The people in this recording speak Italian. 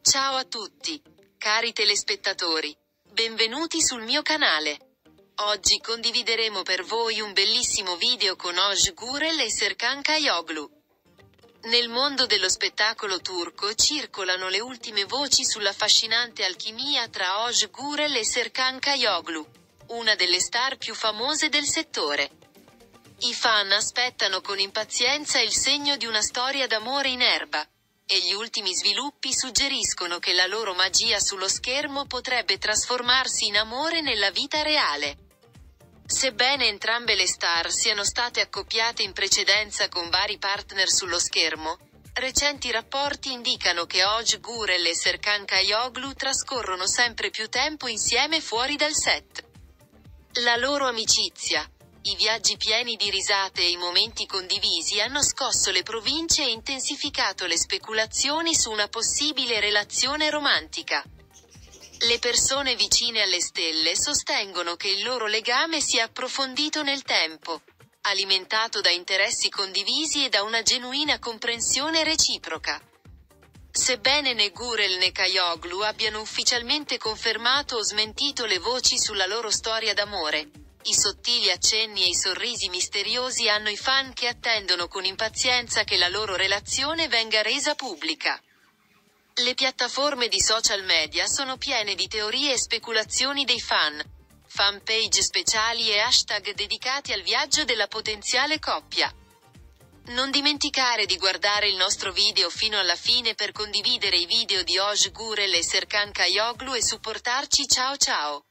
Ciao a tutti, cari telespettatori. Benvenuti sul mio canale. Oggi condivideremo per voi un bellissimo video con Oj Gurel e Serkan Kayoglu. Nel mondo dello spettacolo turco circolano le ultime voci sull'affascinante alchimia tra Oj Gurel e Serkan Kayoglu, una delle star più famose del settore. I fan aspettano con impazienza il segno di una storia d'amore in erba, e gli ultimi sviluppi suggeriscono che la loro magia sullo schermo potrebbe trasformarsi in amore nella vita reale. Sebbene entrambe le star siano state accoppiate in precedenza con vari partner sullo schermo, recenti rapporti indicano che Oj Gurel e Serkan Kayoglu trascorrono sempre più tempo insieme fuori dal set. La loro amicizia, i viaggi pieni di risate e i momenti condivisi hanno scosso le province e intensificato le speculazioni su una possibile relazione romantica. Le persone vicine alle stelle sostengono che il loro legame sia approfondito nel tempo, alimentato da interessi condivisi e da una genuina comprensione reciproca. Sebbene né Gurel né Kayoglu abbiano ufficialmente confermato o smentito le voci sulla loro storia d'amore, i sottili accenni e i sorrisi misteriosi hanno i fan che attendono con impazienza che la loro relazione venga resa pubblica. Le piattaforme di social media sono piene di teorie e speculazioni dei fan, fanpage speciali e hashtag dedicati al viaggio della potenziale coppia. Non dimenticare di guardare il nostro video fino alla fine per condividere i video di Oj Gurel e Serkan Kayoglu e supportarci. Ciao ciao!